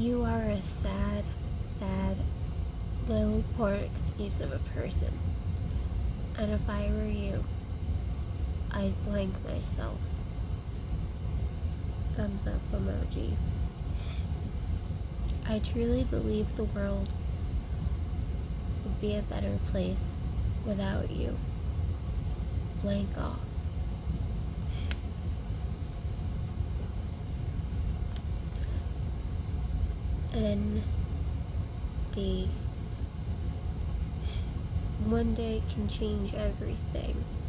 You are a sad, sad, little poor excuse of a person. And if I were you, I'd blank myself. Thumbs up emoji. I truly believe the world would be a better place without you. Blank off. ND. One day can change everything.